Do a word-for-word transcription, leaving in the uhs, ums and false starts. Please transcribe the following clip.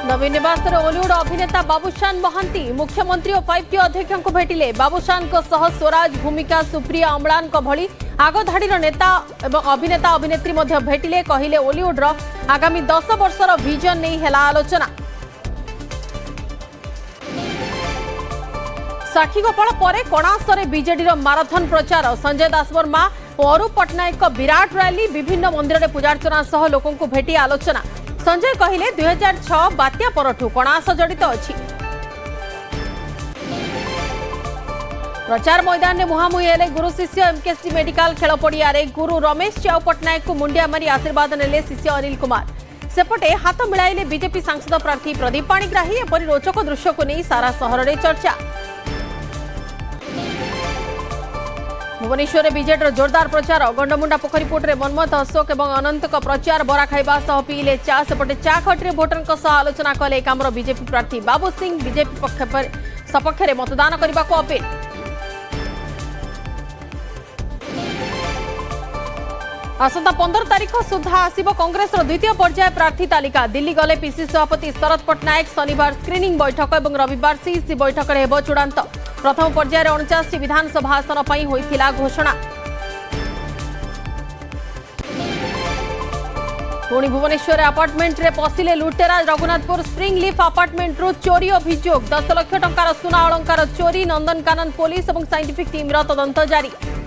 नवीन निवास ओलीउड अभिनेता बाबूशान महांती मुख्यमंत्री और फाइव टी अध्यक्ष को भेटिले। बाबूशान सह स्वराज भूमिका सुप्रिया अम्लान भली आगधाड़ी नेता एवं अभिनेता अभिनेत्री भेटिले। कहले ओलीउड आगामी दस वर्षर विजन नहीं है आलोचना। साक्षीगोपाल पर कणासरे बीजेडी माराथन प्रचार। संजय दासवर्मा और अरूप पट्टनायक विराट रैली। विभिन्न मंदिर में पूजार्चना सह लोकों को भेटी आलोचना। संजय कहले दुई हजार छह बात्या परठू कणास जड़ित अछि। प्रचार मैदान में मुहांमुही हेले गुरु शिष्य। एमकेसी मेडिकल खेल पड़िया गुरु रमेश च्याऊ पट्टनायक को मुंडिया मारी आशीर्वाद नेले शिष्य अनिल कुमार। सेपटे हाथ मिलाइले बीजेपी सांसद प्रार्थी प्रदीप पाणिग्राही। एपरि रोचक दृश्य को नहीं सारा सहर में चर्चा। भुवनेश्वर बीजेडी जोरदार प्रचार। गंडमुंडा पोखरीपुट में मनमोहन अशोक और अनंत प्रचार। बरा खाइबा सह पीले चा। सेपटे चा खटी भोटर आलोचना कले कामर बीजेपी प्रार्थी बाबू सिंह। बीजेपी सपक्ष में मतदान करने को अपील। आसंता पंद्रह तारीख सुधा आसिब कांग्रेस द्वितीय पर्याय प्रार्थी तालिका। दिल्ली गले पीसीसी सभापति शरद पट्टनायक। शनिवार स्क्रीनिंग बैठक और रविवार सीईसी बैठक में हेब चूड़ांत। प्रथम पर्यायर उनचास विधानसभा आसन पर होइथिला घोषणा। पुणी भुवनेश्वर अपार्टमेंट रे पशिले लुटेरा। रघुनाथपुर स्प्रिंग लीफ अपार्टमेंट रु चोरी अभियोग। दस लाख टंकार सुना अलंकार चोरी। नंदनकानन पुलिस और साइंटिफिक टीम तदंत जारी।